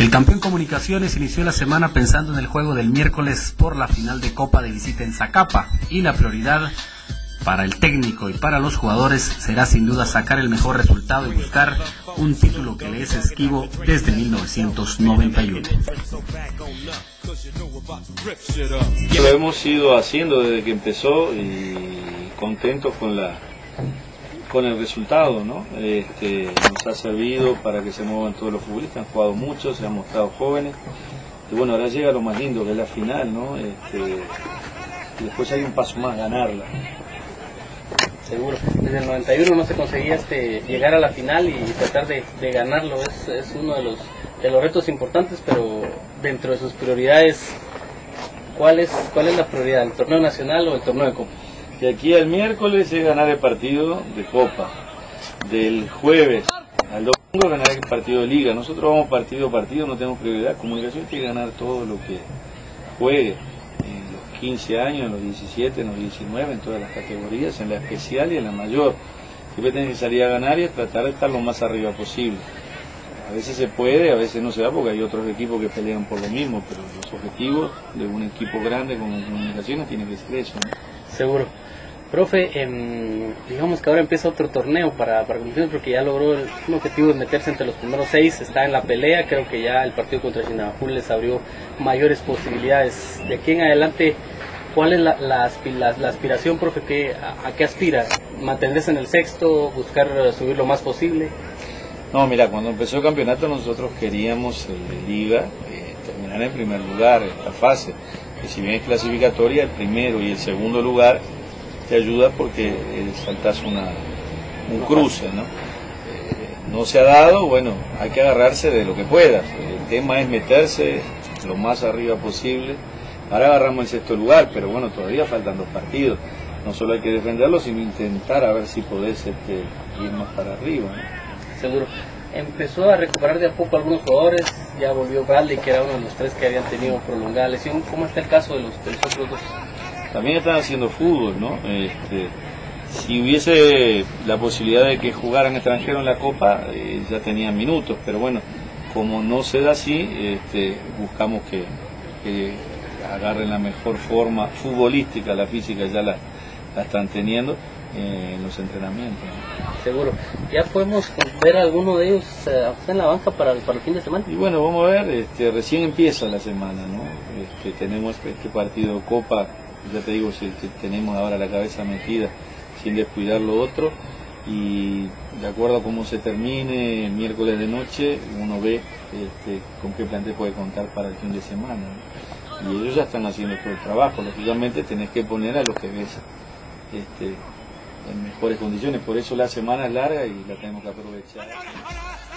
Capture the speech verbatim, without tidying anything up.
El campeón Comunicaciones inició la semana pensando en el juego del miércoles por la final de Copa de visita en Zacapa, y la prioridad para el técnico y para los jugadores será sin duda sacar el mejor resultado y buscar un título que le es esquivo desde mil novecientos noventa y uno. Lo hemos ido haciendo desde que empezó y contentos con la con el resultado, ¿no? Este, nos ha servido para que se muevan todos los futbolistas, han jugado mucho, se han mostrado jóvenes y bueno, ahora llega lo más lindo que es la final, ¿no? Este, y después hay un paso más, ganarla. Seguro. Desde el noventa y uno no se conseguía este, llegar a la final y tratar de, de ganarlo. Es, es uno de los, de los retos importantes, pero dentro de sus prioridades, ¿cuál es, cuál es la prioridad? ¿El torneo nacional o el torneo de Copa? De aquí al miércoles es ganar el partido de Copa. Del jueves al domingo ganar el partido de Liga. Nosotros vamos partido a partido, no tenemos prioridad. Comunicación tiene que ganar todo lo que juegue. En los quince años, en los diecisiete, en los diecinueve, en todas las categorías, en la especial y en la mayor. Siempre tienes que salir a ganar y a tratar de estar lo más arriba posible. A veces se puede, a veces no se da porque hay otros equipos que pelean por lo mismo, pero los objetivos de un equipo grande como Comunicaciones tienen que ser eso, ¿no? Seguro. Profe, eh, digamos que ahora empieza otro torneo para, para Comunicaciones porque ya logró el, un objetivo de meterse entre los primeros seis, está en la pelea, creo que ya el partido contra Chinabajul les abrió mayores posibilidades. De aquí en adelante, ¿cuál es la, la, la, la aspiración, profe? ¿Qué, a, ¿A qué aspira? ¿Mantenerse en el sexto? ¿Buscar subir lo más posible? No, mira, cuando empezó el campeonato nosotros queríamos el de Liga eh, terminar en primer lugar esta fase, que si bien es clasificatoria, el primero y el segundo lugar te ayuda porque eh, saltas una, un cruce, ¿no? Eh, no se ha dado, bueno, hay que agarrarse de lo que puedas. El tema es meterse lo más arriba posible. Ahora agarramos el sexto lugar, pero bueno, todavía faltan dos partidos. No solo hay que defenderlo, sino intentar a ver si podés este, ir más para arriba, ¿no? Seguro. Empezó a recuperar de a poco algunos jugadores, ya volvió Bradley, que era uno de los tres que habían tenido prolongada lesión. ¿Cómo está el caso de los, de los otros dos? También están haciendo fútbol, ¿no? Este, si hubiese la posibilidad de que jugaran extranjeros en la Copa, eh, ya tenían minutos, pero bueno, como no se da así, este, buscamos que, que agarren la mejor forma futbolística, la física ya la, la están teniendo eh, en los entrenamientos, ¿no? Seguro. ¿Ya podemos ver a alguno de ellos eh, en la banca para, para el fin de semana? Y bueno, vamos a ver, este, recién empieza la semana, ¿no? Este, tenemos este partido de Copa, ya te digo, si tenemos ahora la cabeza metida sin descuidar lo otro, y de acuerdo a cómo se termine el miércoles de noche uno ve este, con qué plantel puede contar para el fin de semana, ¿no? Y ellos ya están haciendo todo el trabajo. Lógicamente tenés que poner a los que ves este, en mejores condiciones, por eso la semana es larga y la tenemos que aprovechar.